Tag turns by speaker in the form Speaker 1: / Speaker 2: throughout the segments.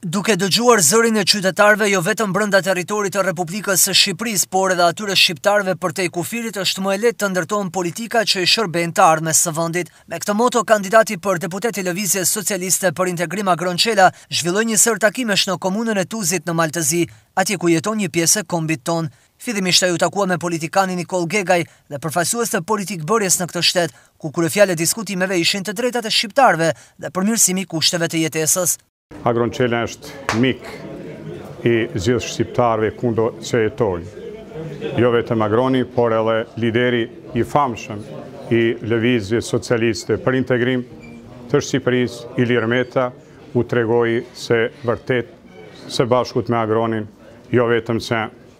Speaker 1: Duke dëgjuar zërin e qytetarëve jo vetëm brenda territorit të Republikës së Shqipërisë, por edhe atyre shqiptarëve përtej kufirit, është më e lehtë të ndërtohen politika që i shërben të ardhmes së vendit. Me këtë moto, kandidati për deputet i Lëvizjes Socialiste për Integrim Agron Çela zhvilloi një sër takimesh në komunën e Tuzit në Maltëzi, atje ku jeton një pjesë e kombit ton. Fillimisht ai u takua me politikanin Nikol Gegaj dhe përfaqësues të politikbërjes në këtë shtet, ku kryefjalë e diskutimeve ishin të drejtat e shqiptarëve dhe përmirësimi i kushteve të jetesës.
Speaker 2: Agron Çela është mik i gjithë shqiptarëve kundo që jetojnë. Jo vetëm Agroni, por edhe lideri i famshëm i Lëvizjes Socialiste për Integrim të Shqipërisë, Ilir Meta, u tregoi se vërtet së bashkut me Agronin, jo vetëm se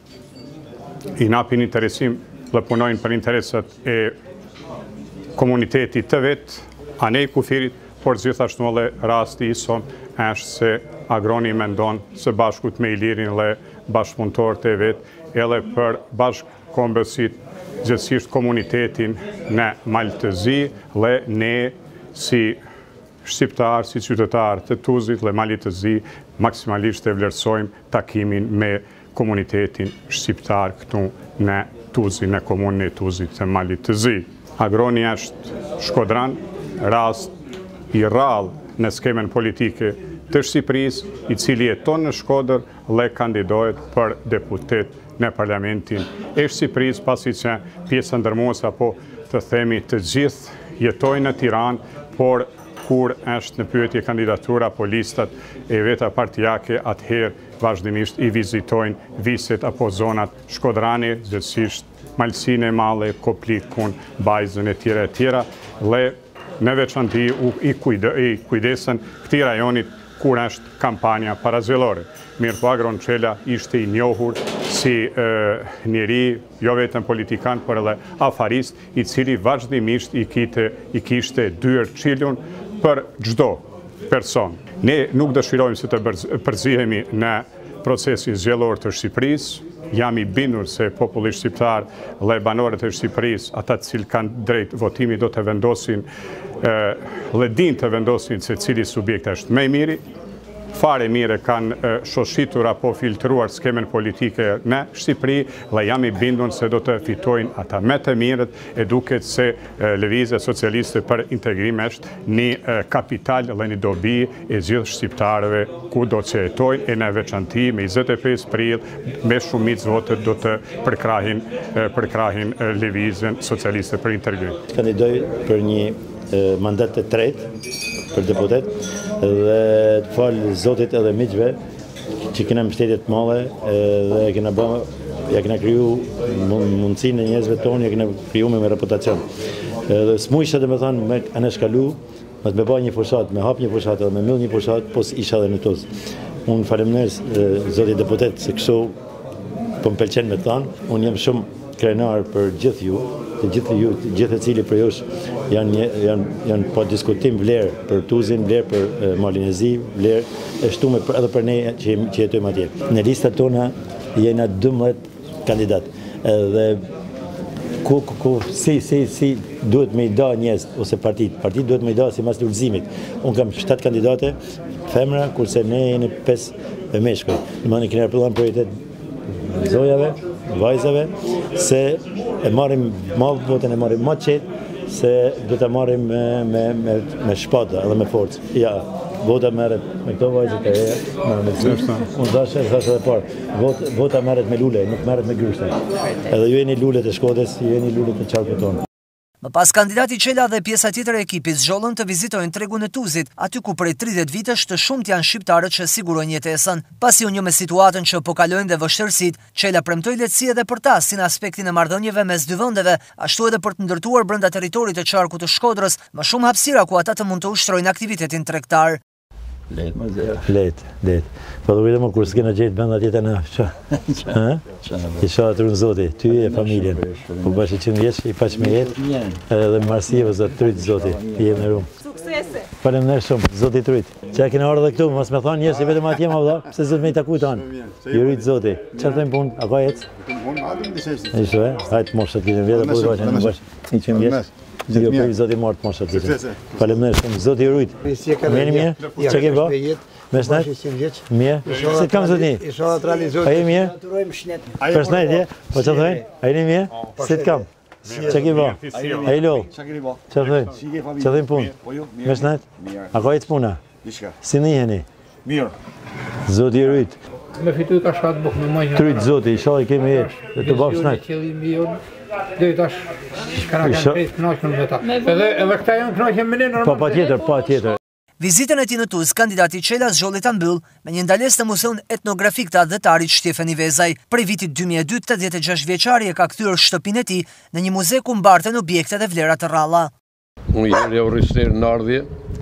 Speaker 2: i napin interesim dhe punojnë për interesat e komunitetit të vetë, anej kufirit, por gjithashtu edhe rasti i son është se Agroni mendon së bashkut me Ilirin dhe bashkëpunëtorët e vetë, edhe për bashkëkombësit, gjithësisht komunitetin në Maltëzi dhe ne si shqiptarë, si qytetarë të Tuzit dhe Maltëzi, maksimalisht e vlerësojmë takimin me komunitetin shqiptar këtu në Tuzit, në komunën e Tuzit të Maltëzi. Agroni është shkodran, rast i rrallë në skemen politike të Shqipërisë, i cili jeton në Shkodër dhe kandidohet për deputet në parlamentin e Shqipërisë, pasi që pjesë ndërmuese apo të themi të gjithë jetojnë në Tiranë, por kur është në pyetje kandidatura apo listat e veta partijake, atëherë vazhdimisht i vizitojnë viset apo zonat shkodrane, gjithësisht Malsinë e Madhe, Koplikun, Bajzën e tjera, dhe në veçanti i kujdesen këtij rajonit kur është kampanja parazgjedhore. Mirë po Agron Çela ishte i njohur si njeri, jo vetëm politikan, por edhe afarist, i cili vazhdimisht i kishte dyer çilun për çdo person. Ne nuk dëshirojmë se të përzihemi në procesin zgjedhor të Shqipërisë. Jam i bindur se populli shqiptar dhe banorët e Shqipërisë, ata të cilë kanë drejt votimi, do të vendosin dhe din të vendosin se cili subjekt është më i miri. Fare mire kanë shoshitur apo filtruar skemen politike në Shqipëri dhe jam i bindur se do të fitojnë ata më të mirët, e duket se Lëvizja Socialiste për Integrim është një kapital dhe një dobi e gjithë shqiptarëve ku do që jetojnë, e në veçanti me 25 prill me shumicë votët do të përkrahin Lëvizjen Socialiste për Integrim.
Speaker 3: Kandidoj për një mandat të tretë për deputet dhe të falë zotit edhe miqve që kena mbështetje të madhe dhe kena kriju mundësinë e njerëzve tonë, ja kena kriju me reputacion. Dhe s'mujshë dhe me thonë me anë shkalu, me të me ba një fushat, me hap një fushat edhe me myll një fushat, po isha dhe në Tuzë. Unë faleminderit zotit deputet se kështu po më pëlqen me thonë, unë jam shumë krenar për gjithë ju, gjithë e cili për jush janë po diskutim vlerë për Tuzin, vlerë për Malin e Zi, vlerë e shtume edhe për ne që jetojmë atje. Në listat tona jena 12 kandidat. Dhe si duhet me i da njës ose partit duhet me i da si mas të ulzimit. Unë kam 7 kandidate, femra, kurse ne jeni 5 meshkuj. Në mani kënër pëllan prioritet zojave, vajzave, se e marim malë votën, e marim ma qetë, se do të marim me shpata edhe me forcë. Ja, vota merret me këto vajzët e me zyshtë. Unë thashe dhe parë, vota merret me lule, nuk merret me gryshte. Edhe ju jeni lulet e Shkodës, ju jeni lulet e qarkët tonë.
Speaker 1: Më pas kandidati Çela dhe pjesa tjetër e ekipit zgjollën të vizitojnë tregun e Tuzit, aty ku prej 30 vitesh të shumt janë shqiptarët që sigurojnë jetesën. Pasi u njoh me situatën që po kalojnë dhe vështirësitë, Çela premtoi lehtësi edhe për ta si në aspektin e marrëdhënieve mes dy vendeve, ashtu edhe për të ndërtuar brenda territorit të qarkut të Shkodrës më shumë hapësira ku ata të mund të ushtrojnë aktivitetin tregtar.
Speaker 3: Letë. Po do vidë më kur s'kena gjetë benda tjetër në i shoha të rënë zoti, ty e familjen. Po bashkë 100 vjeç, i paq me jetë, edhe marsive zot tryt zoti, i jem në rumë.
Speaker 4: Suksese!
Speaker 3: Faleminderit shumë, zoti tryt. Që kena ardhur edhe këtu, mos më thonë njerëz vetëm atje më valla, pse zot më i takuj tonë. Ju rrit zoti. Çfarë thon punë? A ka ec? Ishte, hajt moshat që vjen apo do të bësh bash 100 vjeç. Jo, për zoti mort moshat. Faleminderit shumë, zoti ju rrit. Jeni mirë? Çka ke bë? Mes nat? Mirë. Si kam zotni?
Speaker 4: Inshallah të realizohet.
Speaker 3: A je mirë? Përshëndetje. Po çfarë thoni? A jeni mirë? Si të kam? Çka ke bë? Ai lo. Çfarë thoni? Çfarë thoni punë? Mes nat? A ka ecë puna? Si njiheni?
Speaker 4: Mirë.
Speaker 3: Zoti i rrit.
Speaker 5: Me fitu tash ka të bëk me majhë.
Speaker 3: Tryt zoti, inshallah i kemi jetë. Dhe të bashkë snak.
Speaker 5: Qëllimi jon dhe tash s'kana kanë të kënaqur me ta. Edhe këta janë kënaqur me ne normal.
Speaker 3: Po patjetër.
Speaker 1: Vizitën e tij në Tuzë, kandidati Çela zgjolli ta mbyll me një ndalesë në Muzeun Etnografik të Adhetarit Shtefani Vezaj. Prej vitit 2002, 86 vjeçari e ka kthyer shtëpinë e tij në një muze ku mbarten objekte dhe vlera të rralla.
Speaker 6: Unë jeri Aurister në ardhje,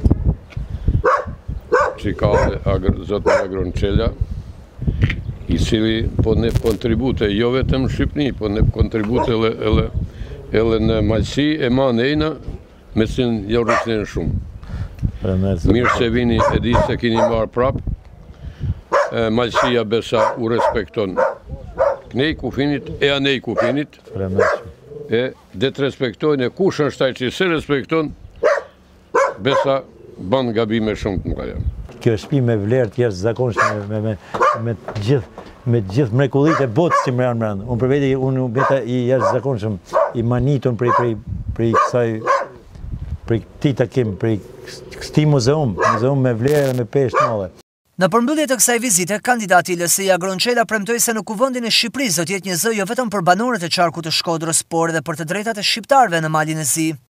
Speaker 6: që ka zotë Agron Çela, i cili po ne kontribute, jo vetëm Shqipni, po ne kontribute edhe në Malsi e ma nejna, me sin jo rrisnin shumë. Mirë se vini, e di se kini marë prap, Malsia besa u respekton knej kufinit e anej kufinit, e det respektojnë e kush është taj që se respekton, besa ban gabime shumë të mëkaja.
Speaker 3: Kjo shtëpi me vlerë të jashtëzakonshme me gjithë mrekullitë e botës që më janë brenda. Unë për veti unë beta i jashtëzakonshëm, i manitur prej këtij takim, prej këtij muzeum me vlerë dhe me peshë të madhe.
Speaker 1: Në përmbyllje të kësaj vizite, kandidati i LSI Agron Çela premtoi se në kuvendin e Shqipërisë do të jetë një zë jo vetëm për banorët e qarkut të Shkodrës, por edhe për të drejtat e shqiptarëve në Malin e Zi.